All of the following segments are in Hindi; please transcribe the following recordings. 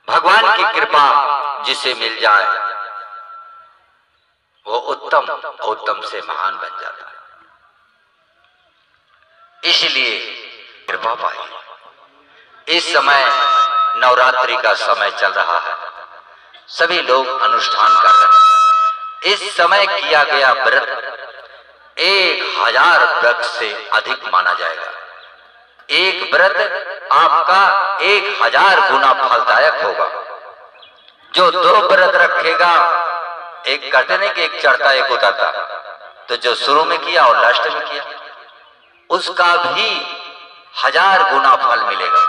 भगवान की कृपा जिसे मिल जाए वो उत्तम उत्तम से महान बन जाता है। इसलिए कृपा पाई। इस समय नवरात्रि का समय चल रहा है, सभी लोग अनुष्ठान कर रहे हैं। इस समय किया गया व्रत 1000 व्रत से अधिक माना जाएगा। एक व्रत आपका 1000 गुना फलदायक होगा। जो 2 व्रत रखेगा, एक कहते नहीं कि एक चढ़ता एक उतरता, तो जो शुरू में किया और लास्ट में किया उसका भी 1000 गुना फल मिलेगा।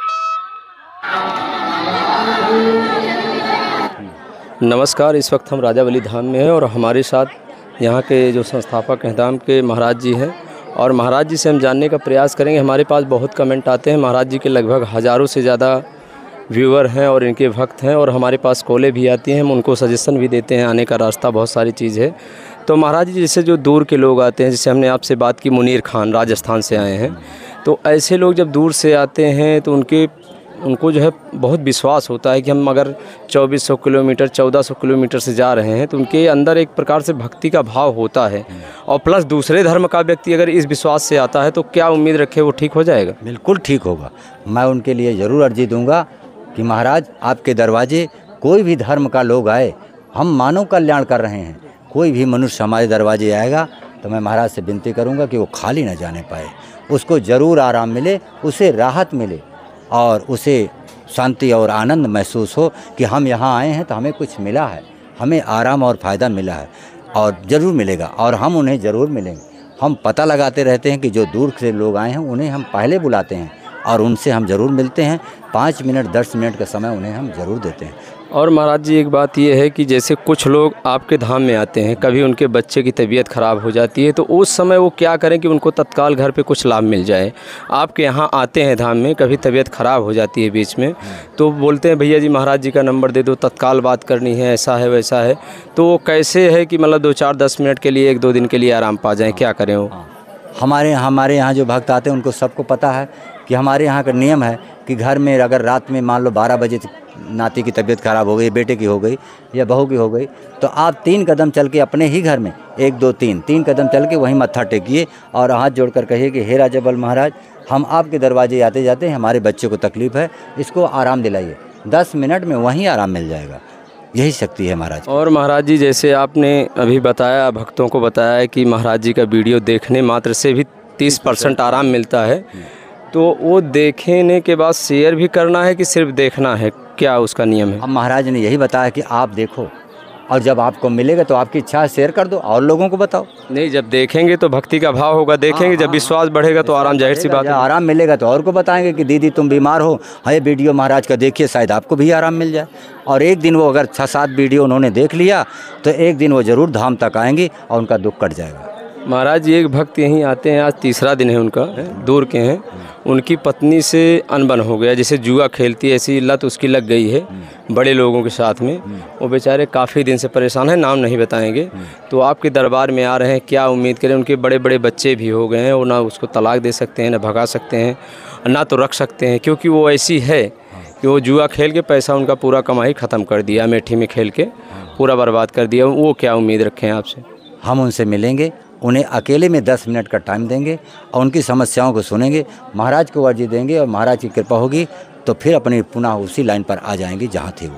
नमस्कार, इस वक्त हम राजावली धाम में हैं और हमारे साथ यहाँ के जो संस्थापक हैं धाम के महाराज जी हैं और महाराज जी से हम जानने का प्रयास करेंगे। हमारे पास बहुत कमेंट आते हैं, महाराज जी के लगभग हज़ारों से ज़्यादा व्यूअर हैं और इनके भक्त हैं और हमारे पास कॉलें भी आती हैं, हम उनको सजेशन भी देते हैं, आने का रास्ता बहुत सारी चीज़ है। तो महाराज जी जैसे जो दूर के लोग आते हैं, जैसे हमने आपसे बात की मुनीर खान राजस्थान से आए हैं, तो ऐसे लोग जब दूर से आते हैं तो उनको जो है बहुत विश्वास होता है कि हम अगर 2400 किलोमीटर 1400 किलोमीटर से जा रहे हैं तो उनके अंदर एक प्रकार से भक्ति का भाव होता है। और प्लस दूसरे धर्म का व्यक्ति अगर इस विश्वास से आता है तो क्या उम्मीद रखे वो ठीक हो जाएगा? बिल्कुल ठीक होगा। मैं उनके लिए ज़रूर अर्जी दूंगा कि महाराज आपके दरवाजे कोई भी धर्म का लोग आए, हम मानव कल्याण कर रहे हैं, कोई भी मनुष्य हमारे दरवाजे आएगा तो मैं महाराज से विनती करूंगा कि वो खाली न जाने पाए, उसको ज़रूर आराम मिले, उसे राहत मिले और उसे शांति और आनंद महसूस हो कि हम यहाँ आए हैं तो हमें कुछ मिला है, हमें आराम और फ़ायदा मिला है और ज़रूर मिलेगा और हम उन्हें ज़रूर मिलेंगे। हम पता लगाते रहते हैं कि जो दूर से लोग आए हैं उन्हें हम पहले बुलाते हैं और उनसे हम ज़रूर मिलते हैं। 5 मिनट 10 मिनट का समय उन्हें हम ज़रूर देते हैं। और महाराज जी एक बात ये है कि जैसे कुछ लोग आपके धाम में आते हैं, कभी उनके बच्चे की तबीयत ख़राब हो जाती है तो उस समय वो क्या करें कि उनको तत्काल घर पे कुछ लाभ मिल जाए? आपके यहाँ आते हैं धाम में, कभी तबीयत ख़राब हो जाती है बीच में तो बोलते हैं भैया जी महाराज जी का नंबर दे दो, तत्काल बात करनी है, ऐसा है वैसा है, तो वो कैसे है कि मतलब 2-4-10 मिनट के लिए 1-2 दिन के लिए आराम पा जाएँ, क्या करें वो? हमारे यहाँ जो भक्त आते हैं उनको सबको पता है कि हमारे यहाँ का नियम है कि घर में अगर रात में मान लो 12 बजे नाती की तबीयत ख़राब हो गई, बेटे की हो गई या बहू की हो गई, तो आप 3 कदम चल के अपने ही घर में 1 2 3 कदम चल के वहीं मत्था टेकिए और हाथ जोड़कर कहिए कि हे राजाबल महाराज, हम आपके दरवाजे आते जाते हैं, हमारे बच्चे को तकलीफ़ है, इसको आराम दिलाइए। 10 मिनट में वहीं आराम मिल जाएगा। यही शक्ति है महाराज। और महाराज जी जैसे आपने अभी बताया, भक्तों को बताया कि महाराज जी का वीडियो देखने मात्र से भी 30% आराम मिलता है, तो वो देखने के बाद शेयर भी करना है कि सिर्फ देखना है, क्या उसका नियम है? अब महाराज ने यही बताया कि आप देखो और जब आपको मिलेगा तो आपकी इच्छा शेयर कर दो और लोगों को बताओ। नहीं, जब देखेंगे तो भक्ति का भाव होगा, देखेंगे जब विश्वास बढ़ेगा तो आराम, जाहिर सी बात है, आराम मिलेगा तो और को बताएंगे कि दीदी तुम बीमार हो, ये वीडियो महाराज का देखिए, शायद आपको भी आराम मिल जाए। और एक दिन वो अगर 6-7 वीडियो उन्होंने देख लिया तो एक दिन वो ज़रूर धाम तक आएंगी और उनका दुख कट जाएगा। महाराज जी एक भक्त यहीं आते हैं, आज 3रा दिन है उनका, दूर के हैं, उनकी पत्नी से अनबन हो गया, जैसे जुआ खेलती है ऐसी लत उसकी लग गई है बड़े लोगों के साथ में। वो बेचारे काफ़ी दिन से परेशान हैं, नाम नहीं बताएंगे। तो आपके दरबार में आ रहे हैं, क्या उम्मीद करें? उनके बड़े बड़े बच्चे भी हो गए हैं, वो ना उसको तलाक दे सकते हैं, ना भगा सकते हैं, ना तो रख सकते हैं, क्योंकि वो ऐसी है कि वो जुआ खेल के पैसा उनका पूरा कमाई ख़त्म कर दिया, अमेठी में खेल के पूरा बर्बाद कर दिया। वो क्या उम्मीद रखें आपसे? हम उनसे मिलेंगे, उन्हें अकेले में 10 मिनट का टाइम देंगे और उनकी समस्याओं को सुनेंगे, महाराज को अर्जी देंगे और महाराज की कृपा होगी तो फिर अपनी पुनः उसी लाइन पर आ जाएंगे जहाँ थे वो।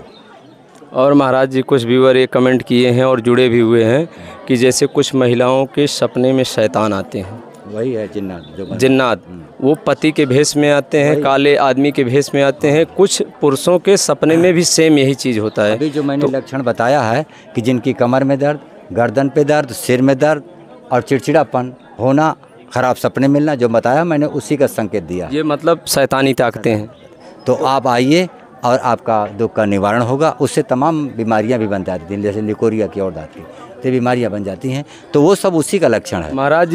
और महाराज जी कुछ व्यूअर ये कमेंट किए हैं और जुड़े भी हुए हैं कि जैसे कुछ महिलाओं के सपने में शैतान आते हैं, वही है जिन्नात, जो जिन्नात, वो पति के भेष में आते हैं, काले आदमी के भेष में आते हैं, कुछ पुरुषों के सपने में भी सेम यही चीज़ होता है। अभी जो मैंने लक्षण बताया है कि जिनकी कमर में दर्द, गर्दन पे दर्द, सिर में दर्द और चिड़चिड़ापन होना, खराब सपने मिलना, जो बताया मैंने उसी का संकेत दिया। ये मतलब शैतानी ताकतें हैं। तो आप आइए और आपका दुख का निवारण होगा। उससे तमाम बीमारियां भी बन जाती थी, जैसे लिकोरिया की और दांत की तो बीमारियां बन जाती हैं, तो वो सब उसी का लक्षण है। महाराज जी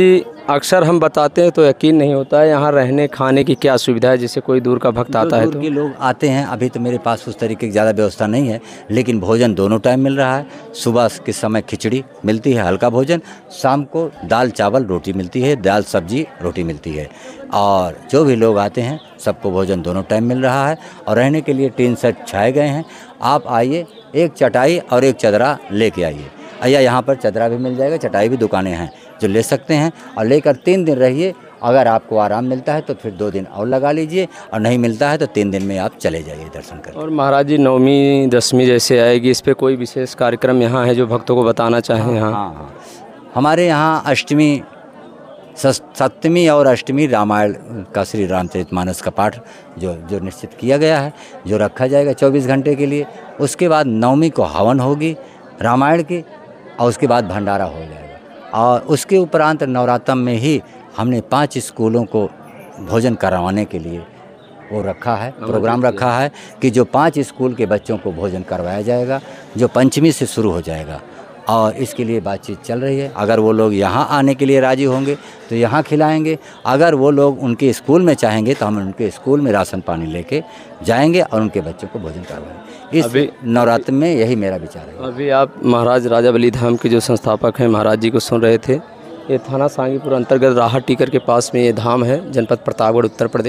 अक्सर हम बताते हैं तो यकीन नहीं होता है, यहाँ रहने खाने की क्या सुविधा है, जैसे कोई दूर का भक्त आता है दूर तो? के लोग आते हैं, अभी तो मेरे पास उस तरीके की ज़्यादा व्यवस्था नहीं है, लेकिन भोजन दोनों टाइम मिल रहा है। सुबह के समय खिचड़ी मिलती है, हल्का भोजन, शाम को दाल चावल रोटी मिलती है, दाल सब्जी रोटी मिलती है, और जो भी लोग आते हैं सबको भोजन दोनों टाइम मिल रहा है। और रहने के लिए टीन सेट छाए गए हैं। आप आइए, एक चटाई और एक चदरा लेके आइए, या यहाँ पर चदरा भी मिल जाएगा, चटाई भी दुकानें हैं जो ले सकते हैं, और लेकर 3 दिन रहिए। अगर आपको आराम मिलता है तो फिर 2 दिन और लगा लीजिए, और नहीं मिलता है तो 3 दिन में आप चले जाइए दर्शन करके। और महाराज जी, नवमी दसवीं जैसे आएगी, इस पे कोई विशेष कार्यक्रम यहाँ है जो भक्तों को बताना चाहें यहाँ? हाँ, हमारे यहाँ अष्टमी, सप्तमी और अष्टमी रामायण का, श्री रामचरितमानस का पाठ जो निश्चित किया गया है, जो रखा जाएगा 24 घंटे के लिए। उसके बाद नवमी को हवन होगी रामायण की, और उसके बाद भंडारा हो जाएगा। और उसके उपरांत नवरात्र में ही हमने 5 स्कूलों को भोजन करवाने के लिए वो रखा है, प्रोग्राम रखा है कि जो 5 स्कूल के बच्चों को भोजन करवाया जाएगा, जो पंचमी से शुरू हो जाएगा। और इसके लिए बातचीत चल रही है। अगर वो लोग यहाँ आने के लिए राज़ी होंगे तो यहाँ खिलाएंगे, अगर वो लोग उनके स्कूल में चाहेंगे तो हम उनके स्कूल में राशन पानी लेके जाएंगे और उनके बच्चों को भोजन करवाएंगे। इस नवरात्र में यही मेरा विचार है। अभी आप महाराज राजावली धाम के जो संस्थापक हैं महाराज जी को सुन रहे थे। ये थाना सांगीपुर अंतर्गत राहत टीकर के पास में ये धाम है, जनपद प्रतापगढ़, उत्तर प्रदेश।